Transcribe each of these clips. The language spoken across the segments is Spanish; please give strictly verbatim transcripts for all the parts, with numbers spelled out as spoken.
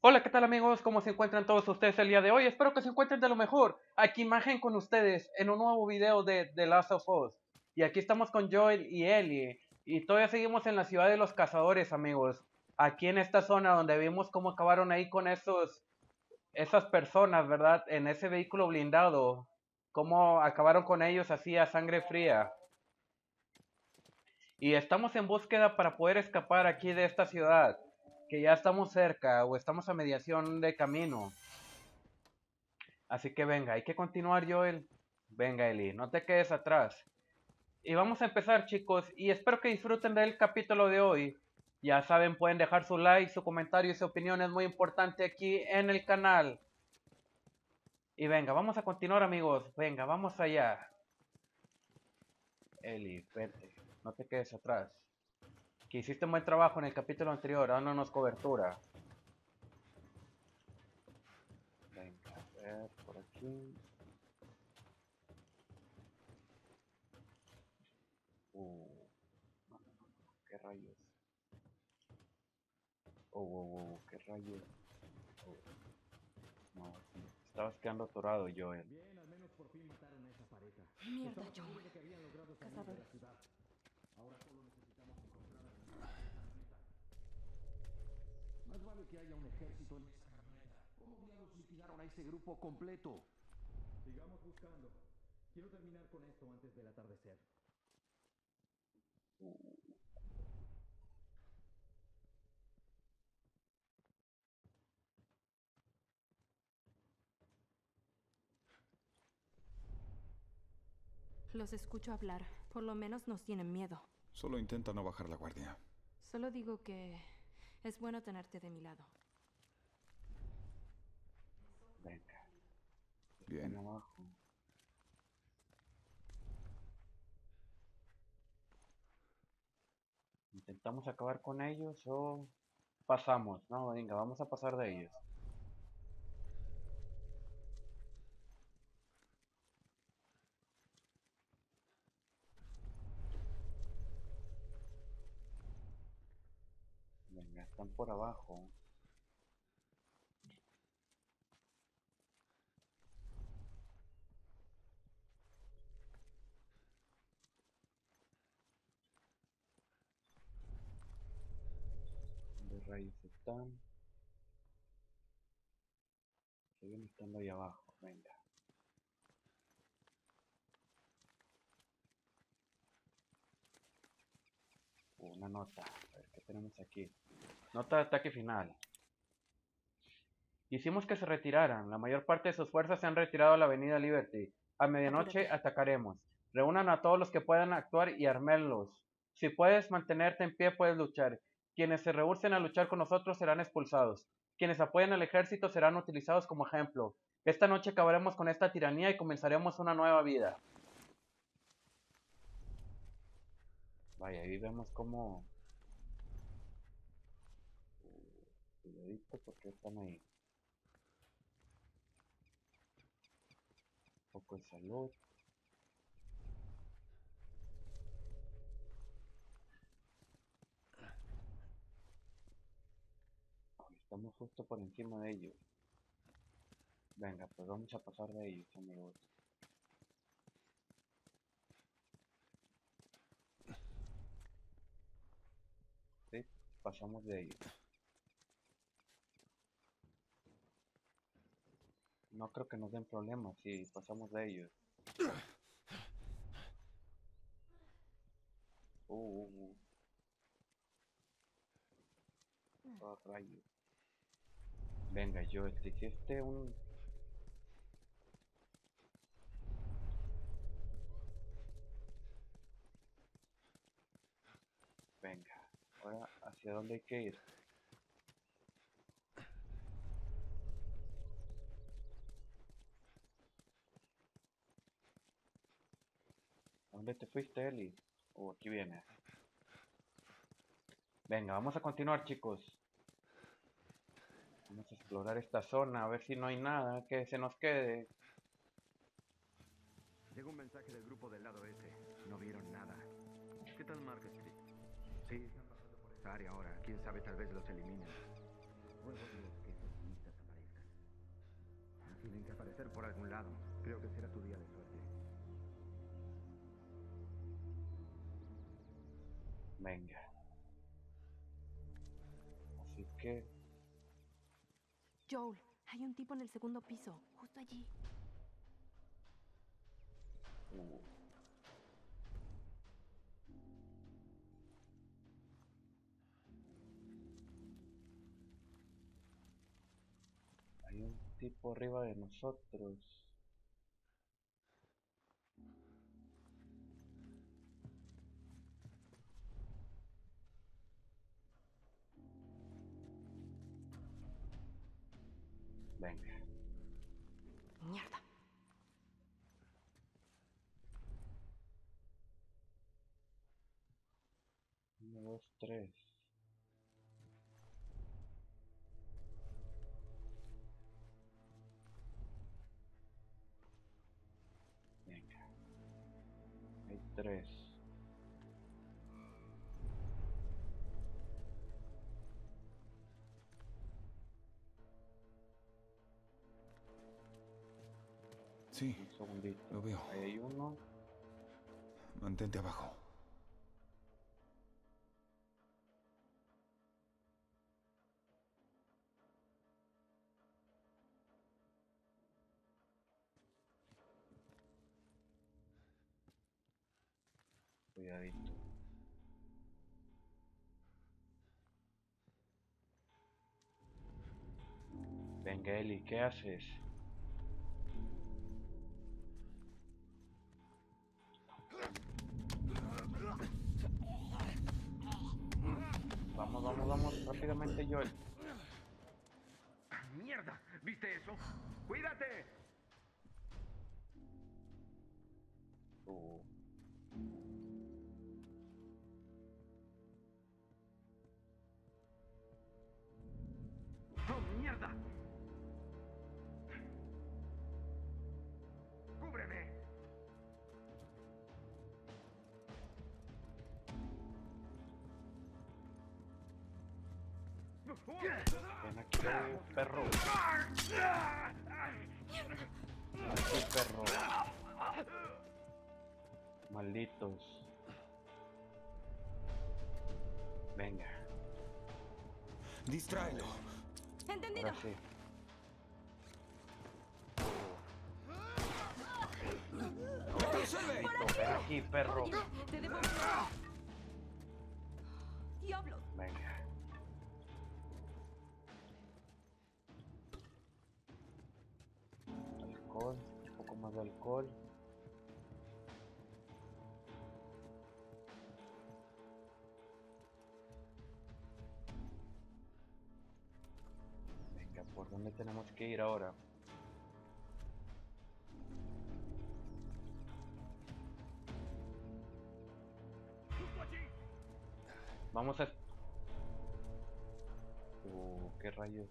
Hola, ¿qué tal amigos? ¿Cómo se encuentran todos ustedes el día de hoy? Espero que se encuentren de lo mejor. Aquí Imagen con ustedes en un nuevo video de The Last of Us. Y aquí estamos con Joel y Ellie. Y todavía seguimos en la ciudad de los cazadores, amigos. Aquí en esta zona donde vimos cómo acabaron ahí con esos, esas personas, ¿verdad? En ese vehículo blindado. Cómo acabaron con ellos así a sangre fría. Y estamos en búsqueda para poder escapar aquí de esta ciudad. Que ya estamos cerca o estamos a mediación de camino. Así que venga, hay que continuar, Joel. Venga, Eli, no te quedes atrás. Y vamos a empezar, chicos, y espero que disfruten del capítulo de hoy. Ya saben, pueden dejar su like, su comentario y su opinión es muy importante aquí en el canal. Y venga, vamos a continuar, amigos. Venga, vamos allá. Eli, vete, no te quedes atrás. Que hiciste un buen trabajo en el capítulo anterior, dándonos cobertura. Venga, a ver, por aquí. Uh, no, no, no, no, qué rayos. Oh, oh, oh, qué rayos. Oh, no, sí, estabas quedando atorado, Joel. Bien, al menos por fin mataron a esa pareja. Mierda, Estaba seguro Joel. de que habían logrado salir de la Cazadores. ciudad. Ahora solo necesitamos encontrar a los demás de esa camioneta. Más vale que haya un ejército en esa camioneta. ¿Cómo diablos liquidaron a ese grupo completo? Sigamos buscando. Quiero terminar con esto antes del atardecer. Los escucho hablar. Por lo menos nos tienen miedo. Solo intenta no bajar la guardia. Solo digo que es bueno tenerte de mi lado. Venga. Bien. Están abajo. ¿Intentamos acabar con ellos o pasamos? No, venga, vamos a pasar de ellos. Venga, están por abajo. ¿Dónde rayos están? Siguen estando ahí abajo, venga. Una nota. A ver, ¿qué tenemos aquí? Nota de ataque final. Hicimos que se retiraran. La mayor parte de sus fuerzas se han retirado a la avenida Liberty. A medianoche Apúrate. atacaremos. Reúnan a todos los que puedan actuar y armenlos. Si puedes mantenerte en pie, puedes luchar. Quienes se rehúsen a luchar con nosotros serán expulsados. Quienes apoyen al ejército serán utilizados como ejemplo. Esta noche acabaremos con esta tiranía y comenzaremos una nueva vida. Vaya, ahí vemos cómo... Cuidadito porque están ahí. Un poco de salud. Estamos justo por encima de ellos. Venga, pues vamos a pasar de ellos, amigos. Sí, pasamos de ellos. No creo que nos den problemas si pasamos de ellos. Uh, uh, uh. Oh, rayos. Venga, yo te hiciste un... Venga, ahora hacia dónde hay que ir. ¿A dónde te fuiste, Eli? Oh, aquí vienes. Venga, vamos a continuar, chicos. Vamos a explorar esta zona, a ver si no hay nada que se nos quede. Llegó un mensaje del grupo del lado este. No vieron nada. ¿Qué tal Mark Street? Sí, están pasando por esa área ahora. Quién sabe, tal vez los eliminen. Ruego a Dios que eso Tienen que aparecer por algún lado. Creo que será tu día de suerte. Venga. Así que... Joel, hay un tipo en el segundo piso, justo allí. Uh. Hay un tipo arriba de nosotros. Venga. Mierda. Uno, dos, tres. Venga. Hay tres. Sí, Un segundito. lo veo. Ahí hay uno. Mantente abajo. Cuidadito. Venga, Eli, ¿qué haces? Vamos, vamos, vamos, rápidamente, Joel. ¡Mierda! ¿Viste eso? ¡Cuídate! Uh. ¡Oh, mierda! ¡Cúbreme! Ven aquí, perro. Aquí, perro. Malditos. Venga, Distráelo. ¡Entendido! ahora sí. Maldito, ven aquí, perro. Oye, te debo... ¡Diablos! Venga. Alcohol, un poco más de alcohol. Venga, ¿por dónde tenemos que ir ahora? Vamos a... Uh, ¿qué rayos?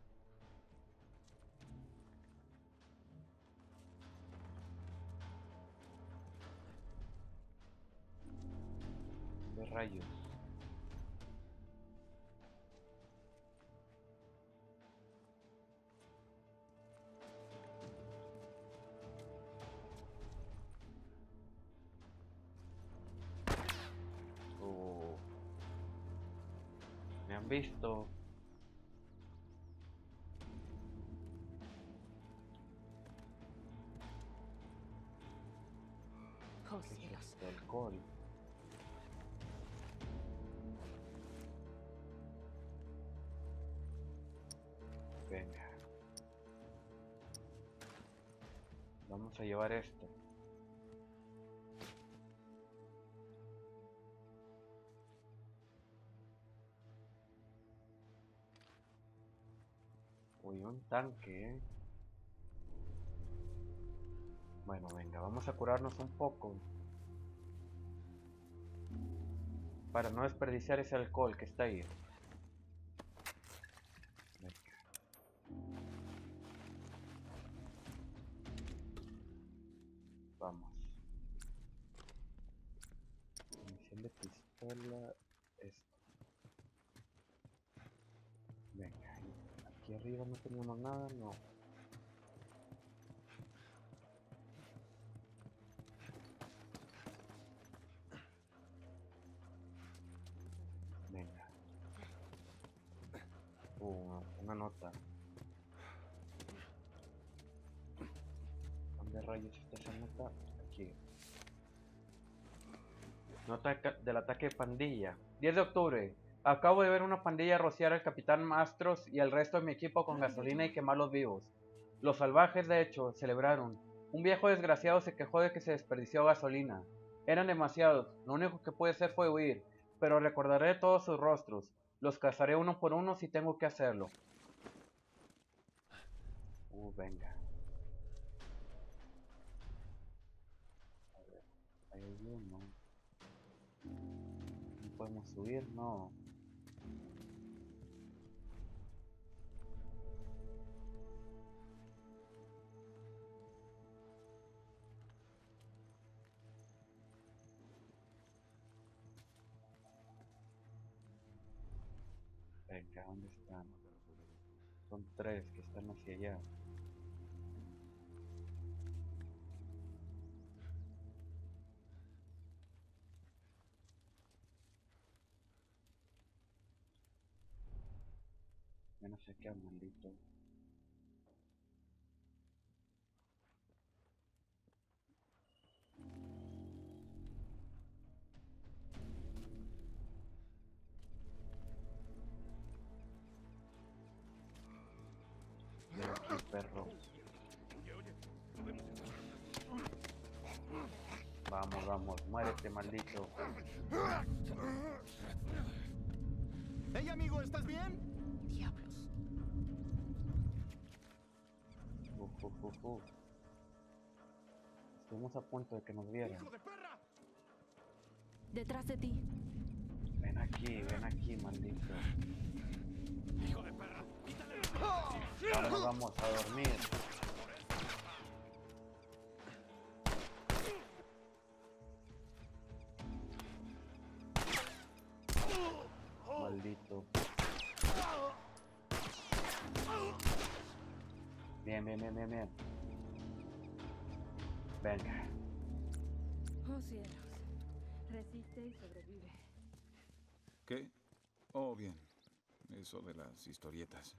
¿Qué rayos? Uh, me han visto. ¡Oh, ¿Qué es cielos! esto? Alcohol. Venga. Vamos a llevar esto. Uy, un tanque, ¿eh? Bueno, venga, vamos a curarnos un poco. Para no desperdiciar ese alcohol que está ahí. Venga. Vamos. Munición de pistola. Esto. Venga. Aquí arriba no teníamos nada, no. Uh, una nota. ¿Dónde rayos está esa nota? Aquí. Nota del ataque de pandilla. diez de octubre. Acabo de ver una pandilla rociar al capitán Mastros y al resto de mi equipo con gasolina y quemarlos vivos. Los salvajes, de hecho, celebraron. Un viejo desgraciado se quejó de que se desperdició gasolina. Eran demasiados. Lo único que pude hacer fue huir. Pero recordaré todos sus rostros. Los cazaré uno por uno si tengo que hacerlo. Uh, venga. A ver, hay uno. ¿No podemos subir? No. Venga, ¿dónde están? Son tres que están hacia allá. Ya no sé qué, maldito. Ven aquí, perro. Vamos, vamos, muérete, maldito. ¡Hey, amigo! ¿Estás bien? Diablos. Uf, uf, uf, uf. Estuvimos a punto de que nos vieran. ¡Hijo de perra! Detrás de ti. Ven aquí, ven aquí, maldito. ¡Hijo de perra! ¡Quítale! Vamos, vamos a dormir. Maldito. Bien, bien, bien, bien, bien. Venga. Oh, cielos. Resiste y sobrevive. ¿Qué? Oh, bien. Eso de las historietas.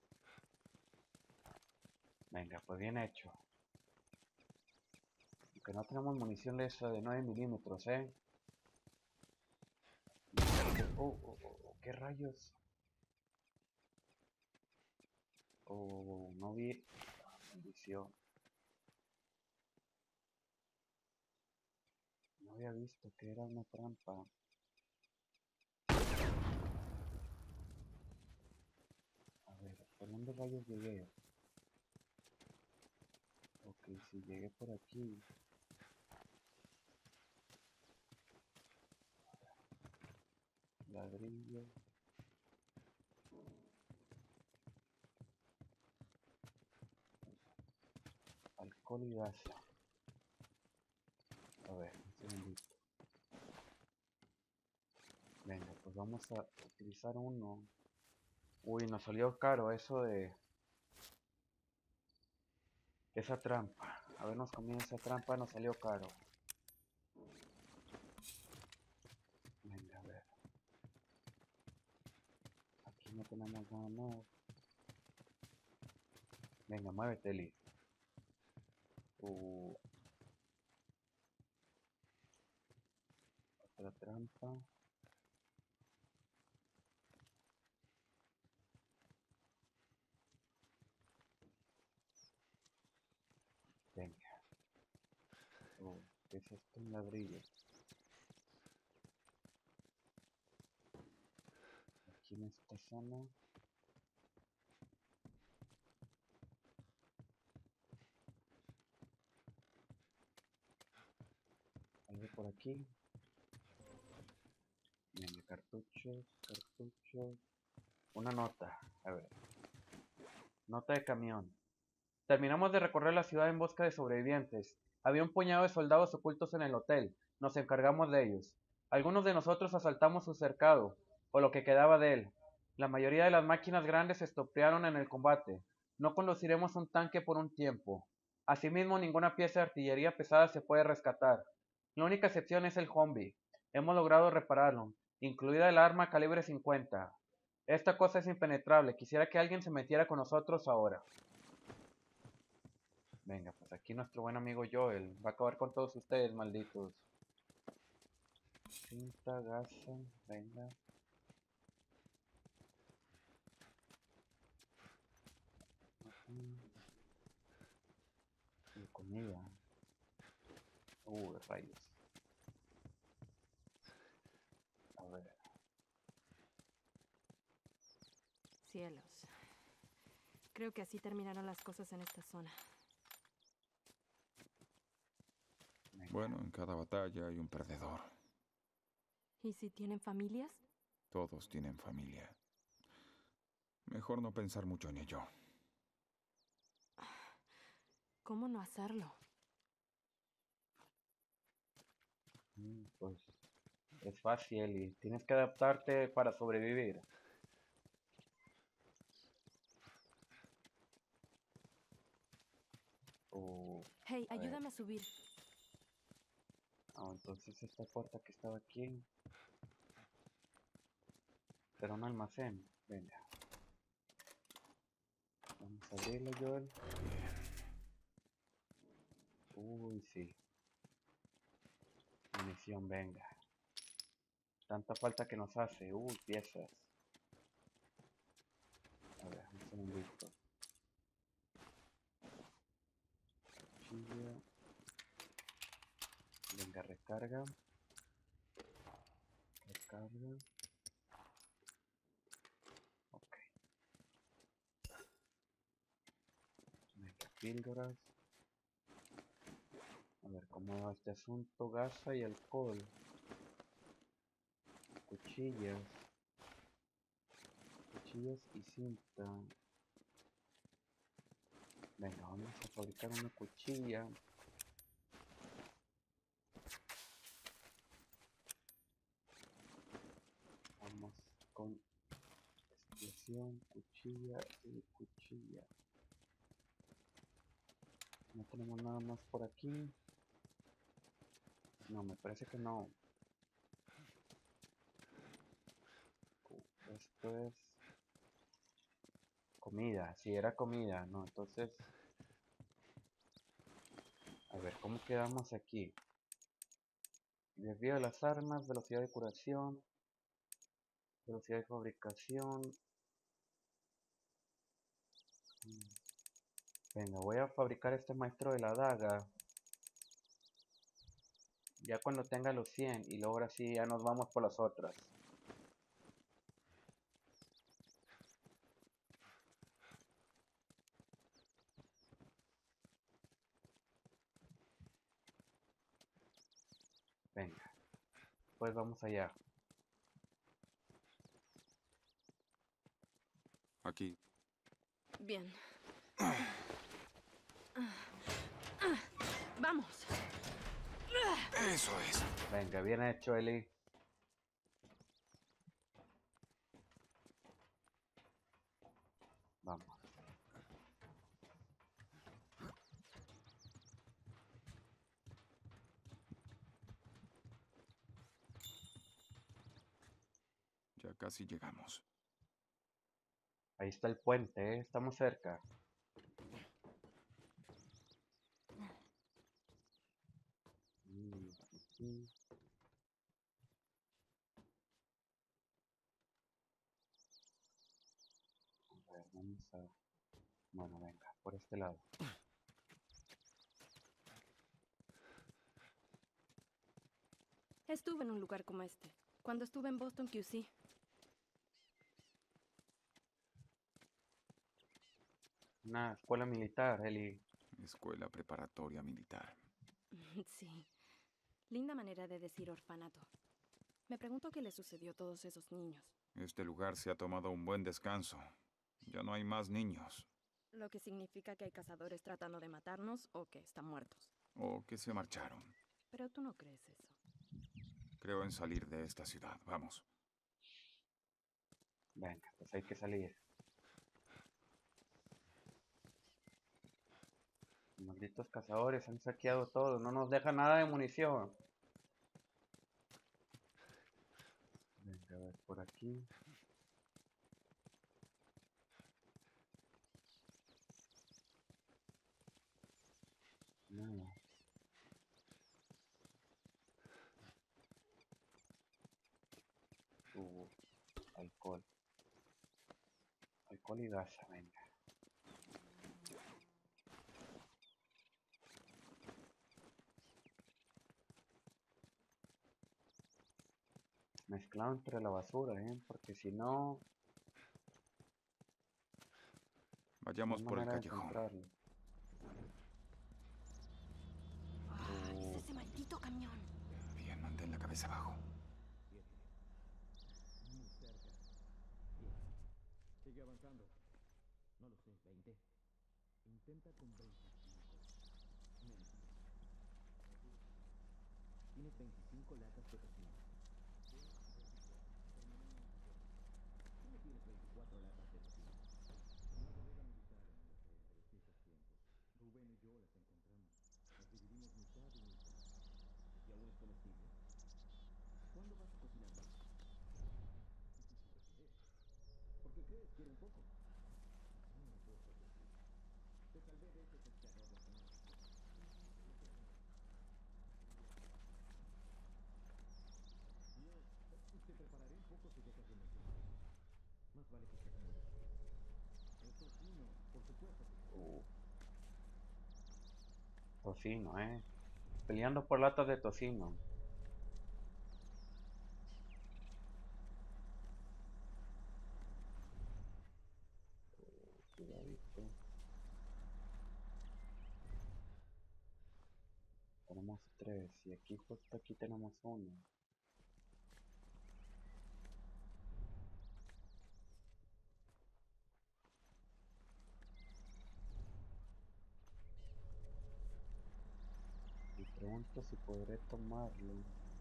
Venga, pues bien hecho. Aunque no tenemos munición de esa de nueve milímetros, ¿eh? Oh, oh, oh, oh, ¿qué rayos? Oh, no vi. Ah, maldición. No había visto que era una trampa. A ver, ¿por dónde rayos llegué? Ok, si llegué por aquí. Ladrillo. Alcohol y gasa. A ver, un segundito. Venga, pues vamos a utilizar uno. Uy, nos salió caro eso de... Esa trampa. A ver, nos comió esa trampa, nos salió caro. Venga, a ver. Aquí no tenemos nada más. Venga, muévete, Eli. Uh, otra trampa. Venga. Uh, ¿qué es esto? Un ladrillo. Aquí en esta zona. Algo por aquí. Venga, cartuchos, cartuchos. Una nota. A ver. Nota de camión. Terminamos de recorrer la ciudad en busca de sobrevivientes. Había un puñado de soldados ocultos en el hotel. Nos encargamos de ellos. Algunos de nosotros asaltamos su cercado, o lo que quedaba de él. La mayoría de las máquinas grandes se estropearon en el combate. No conduciremos un tanque por un tiempo. Asimismo, ninguna pieza de artillería pesada se puede rescatar. La única excepción es el Humvee. Hemos logrado repararlo, incluida el arma calibre cincuenta. Esta cosa es impenetrable. Quisiera que alguien se metiera con nosotros ahora. Venga, pues aquí nuestro buen amigo Joel va a acabar con todos ustedes, malditos. Cinta, gasa, venga. Ujú. Y comida. Uh, rayos. A ver. Cielos. Creo que así terminaron las cosas en esta zona. Venga. Bueno, en cada batalla hay un perdedor. ¿Y si tienen familias? Todos tienen familia. Mejor no pensar mucho en ello. ¿Cómo no hacerlo? Mm, Pues es fácil y tienes que adaptarte para sobrevivir. O, Hey, a ver. ayúdame a subir. Ah, entonces esta puerta que estaba aquí será un almacén. Venga. Vamos a abrirlo, Joel. Uy, sí. Munición, venga. Tanta falta que nos hace. Uy, piezas. A ver, un segundito. Cuchilla. Venga, recarga. Recarga. Ok. Venga, píldoras. A ver cómo va este asunto. Gasa y alcohol. Cuchillas. Cuchillas y cinta. Venga, vamos a fabricar una cuchilla. Vamos con explosión, cuchilla y cuchilla. No tenemos nada más por aquí. No, me parece que no. Esto es comida. Si era comida, no. Entonces, a ver, ¿cómo quedamos aquí? Desvío de las armas, velocidad de curación, velocidad de fabricación. Venga, voy a fabricar este maestro de la daga. Ya cuando tenga los cien y luego ahora sí ya nos vamos por las otras. Venga, pues vamos allá. Aquí. Bien. ¡Vamos! Eso es. Venga, bien hecho, Eli. Vamos. Ya casi llegamos. Ahí está el puente, ¿eh? Estamos cerca. Mm, ujú. A ver, vamos a... Bueno, venga, por este lado. Estuve en un lugar como este, cuando estuve en Boston Q C. Una escuela militar, Eli. Escuela preparatoria militar. Sí. Linda manera de decir orfanato. Me pregunto qué le sucedió a todos esos niños. Este lugar se ha tomado un buen descanso. Ya no hay más niños. Lo que significa que hay cazadores tratando de matarnos o que están muertos. O que se marcharon. Pero tú no crees eso. Creo en salir de esta ciudad. Vamos. Venga, pues hay que salir. Los malditos cazadores han saqueado todo. No nos deja nada de munición. Venga, a ver, por aquí. nada. Uh, alcohol. Alcohol y gasa, venga. Mezclado entre la basura, ¿eh? Porque si no, no Vayamos hay por el manera de callejón. encontrarlo. Ah, es Uh, ese maldito camión. Bien, mantén la cabeza abajo. Muy cerca. Bien. Sigue avanzando. No lo sé, veinte. Intenta con veinticinco. Menos. Tienes veinticinco latas de tocino. ¿Cómo tienes veinticuatro latas de tocino? Una bodega militar en el hotel de los viejos tiempos. Rubén y yo las encontramos. Las dividimos mitad y mitad. ¿Y aún es comestible? ¿Cuándo vas a cocinar más? ¿Por qué? ¿Por qué crees? Quiero un poco. No, no puedo decir. Que tal vez ese es este arroz de tomate. Yo te prepararé un poco si dejas de mencionar eso. Más vale que estés muerto. El tocino, por supuesto que sí. uh, tocino, ¿eh? Peleando por latas de tocino. Cuidadito. Tenemos tres y aquí justo aquí tenemos uno. Y pregunto si podré tomarlo.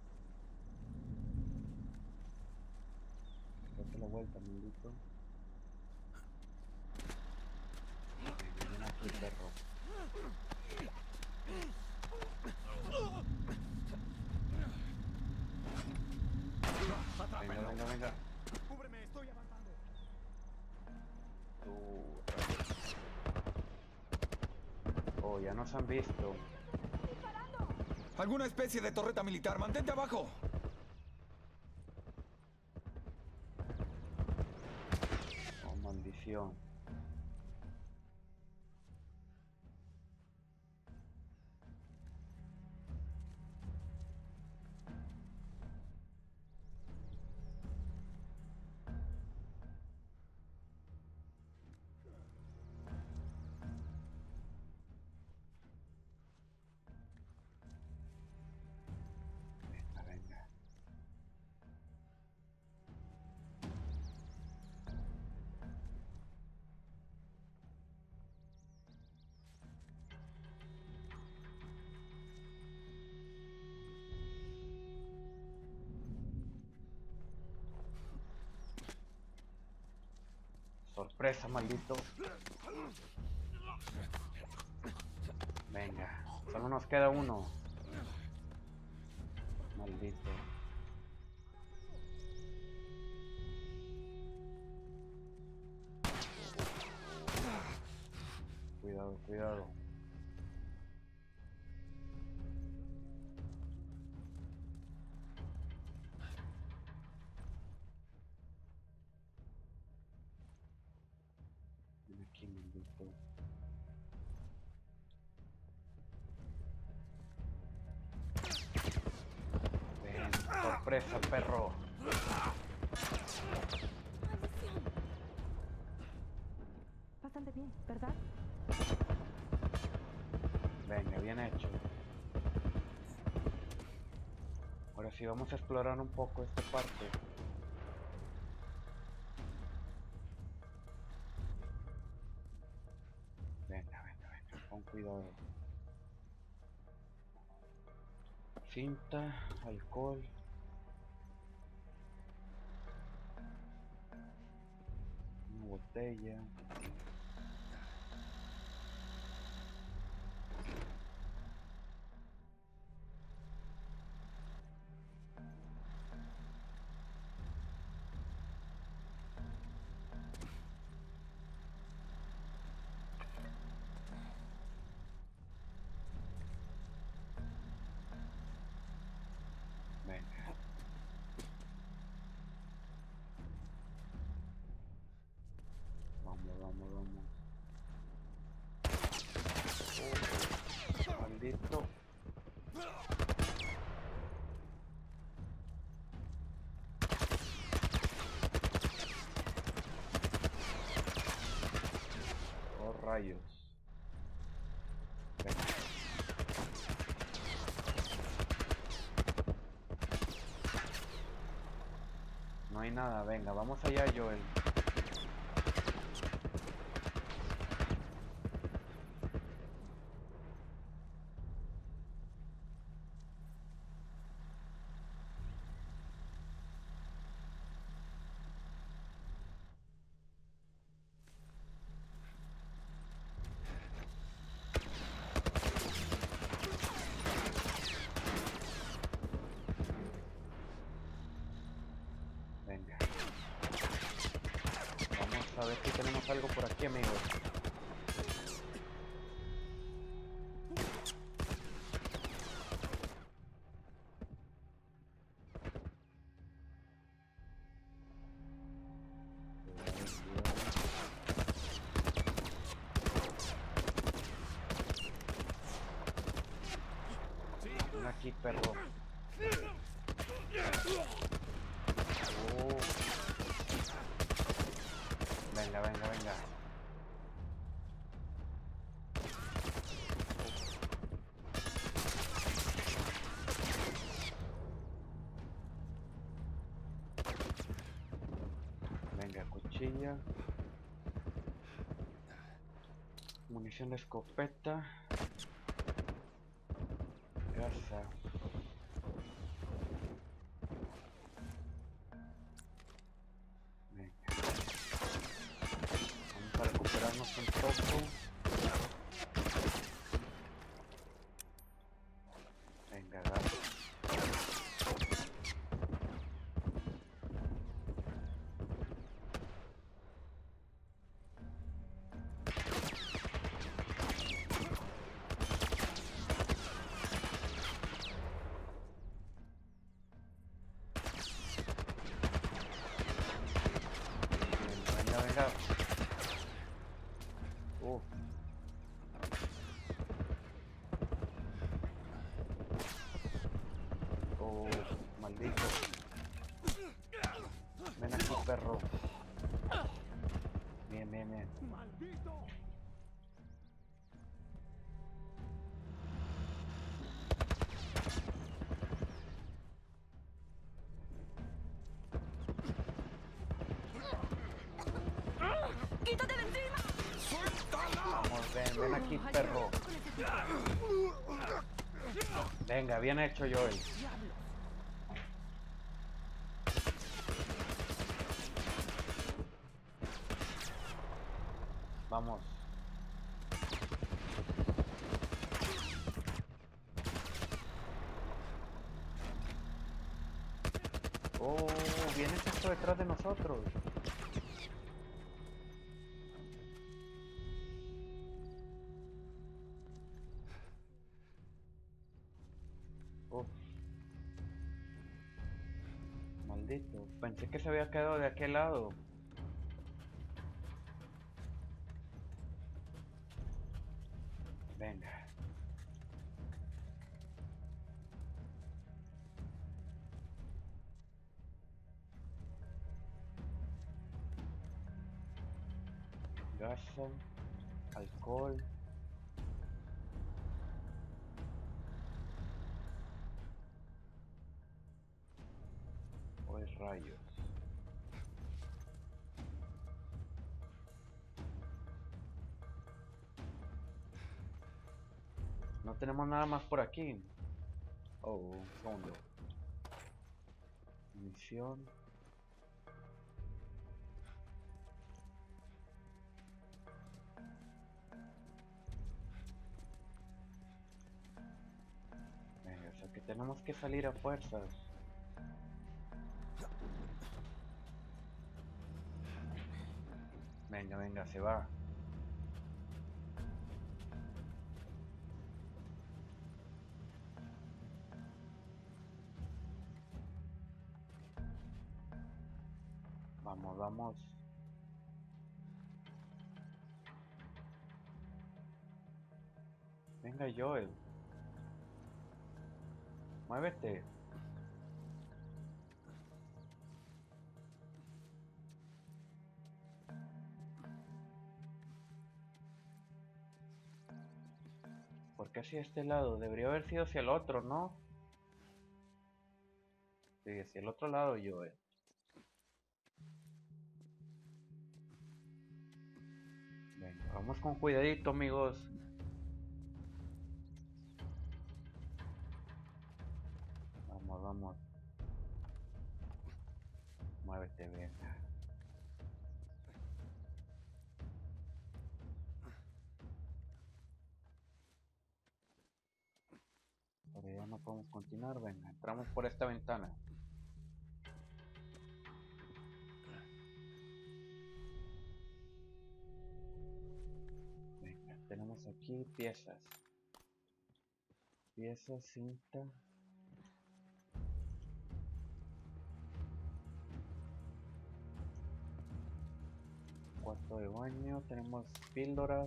Date la vuelta, maldito. Venga, ven aquí, perro. Venga, venga, venga. ¡Cúbreme! ¡Estoy avanzando! Uh, oh, ya nos han visto. ¿Alguna especie de torreta militar? ¡Mantente abajo! Oh, maldición. Venga, venga. Sorpresa, maldito. Venga, solo nos queda uno. Maldito. Cuidado, cuidado. Ven aquí, maldito. Ven, sorpresa, perro. ¡Maldición! Bastante bien, ¿verdad? Venga, bien hecho. Ahora sí, vamos a explorar un poco esta parte. Venga, venga, venga, con cuidado. Cinta, alcohol. Una botella. rayos. Venga. No hay nada, venga, vamos allá, Joel. Venga. Vamos a ver si tenemos algo por aquí, amigos. Ven aquí, perro. Oh. Venga, venga, venga. Venga, cuchilla. Munición de escopeta. Gasa. Venga. Vamos a recuperarnos un poco. Venga, gato. Venga, venga, venga. Uh. Oh, maldito. Ven aquí, perro. Bien, bien, bien. ¡Maldito! ¡Quítate de encima! Vamos, ven, ven aquí, perro. Venga, bien hecho, Joel. Vamos. Oh, viene esto detrás de nosotros. Oh, maldito. Pensé que se había quedado de aquel lado. Venga. Gasa, alcohol. Pues rayos. No tenemos nada más por aquí. Oh, un segundo. Misión. Venga, o sea que tenemos que salir a fuerzas. Venga, venga, se va. Vamos, vamos. Venga, Joel. Muévete. ¿Por qué hacia este lado? Debería haber sido hacia el otro, ¿no? Sí, hacia el otro lado, yo, eh. Venga, vamos con cuidadito, amigos. Vamos, vamos. Muévete, venga. Por allá no podemos continuar, venga. Entramos por esta ventana. Venga, tenemos aquí piezas. Piezas, cinta. Cuarto de baño, tenemos píldoras.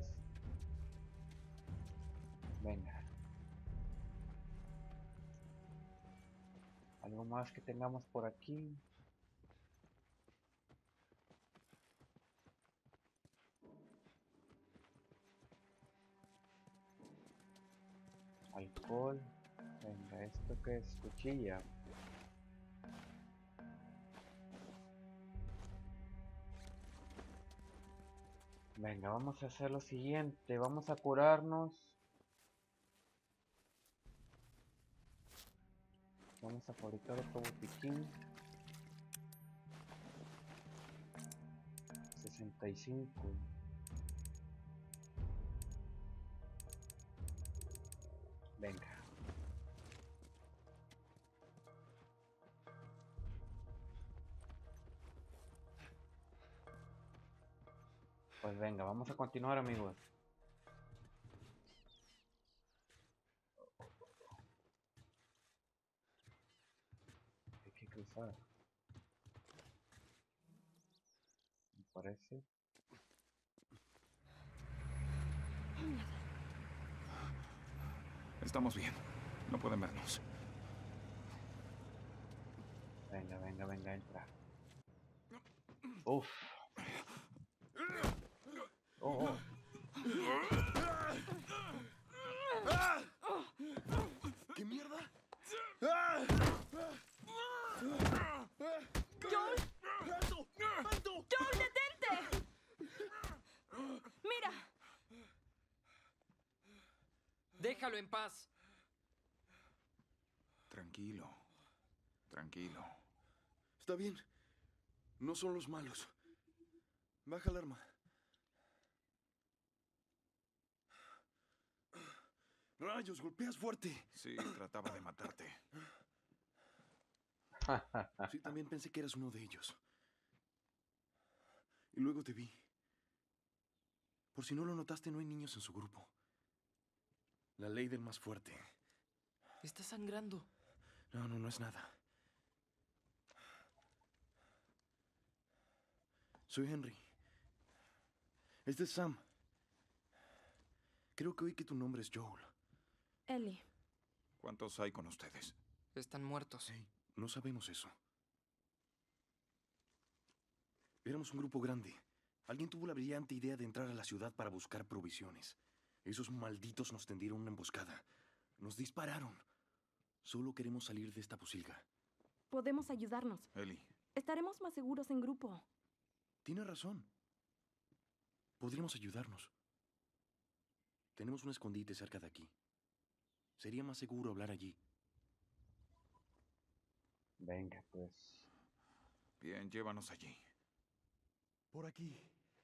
Venga. Algo más que tengamos por aquí. Alcohol. Venga, esto que es cuchilla. Venga, vamos a hacer lo siguiente. Vamos a curarnos. Vamos a fabricar otro botiquín. sesenta y cinco. Venga. Pues venga, vamos a continuar, amigos. Hay que cruzar. Me parece. Estamos bien. No pueden vernos. Venga, venga, venga, entra. Uf. Oh, oh. ¿Qué mierda? ¡Joel! ¡Alto! ¡Alto! ¡Joel, detente! ¡Mira! Déjalo en paz. Tranquilo. Tranquilo. Está bien. No son los malos. Baja el arma. Rayos, golpeas fuerte. Sí, trataba de matarte. Sí, también pensé que eras uno de ellos. Y luego te vi. Por si no lo notaste, no hay niños en su grupo. La ley del más fuerte. Está sangrando. No, no, no es nada. Soy Henry. Este es Sam. Creo que oí que tu nombre es Joel. Ellie. ¿Cuántos hay con ustedes? Están muertos. Sí, no sabemos eso. Éramos un grupo grande. Alguien tuvo la brillante idea de entrar a la ciudad para buscar provisiones. Esos malditos nos tendieron una emboscada. Nos dispararon. Solo queremos salir de esta posilga. Podemos ayudarnos. Ellie, Estaremos más seguros en grupo. Tiene razón. Podríamos ayudarnos. Tenemos un escondite cerca de aquí. Sería más seguro hablar allí. Venga, pues. bien, llévanos allí. Por aquí.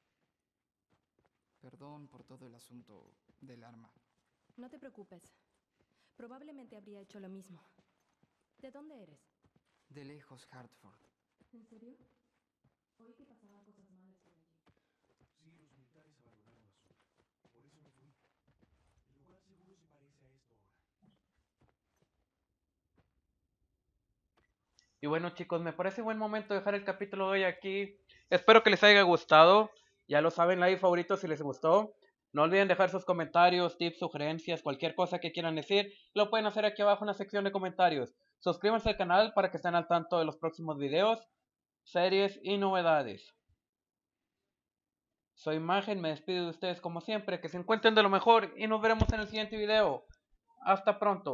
Perdón por todo el asunto del arma. No te preocupes. Probablemente habría hecho lo mismo. ¿De dónde eres? De lejos, Hartford. ¿En serio? Oí que pasaban cosas malas por allí. Sí, los militares abandonaron la zona. Por eso me fui. El lugar seguro se parece a esto ahora. Y bueno, chicos, me parece buen momento dejar el capítulo de hoy aquí. Espero que les haya gustado. Ya lo saben, like favorito si les gustó. No olviden dejar sus comentarios, tips, sugerencias, cualquier cosa que quieran decir. Lo pueden hacer aquí abajo en la sección de comentarios. Suscríbanse al canal para que estén al tanto de los próximos videos, series y novedades. Soy Magen, me despido de ustedes como siempre, que se encuentren de lo mejor y nos veremos en el siguiente video. Hasta pronto.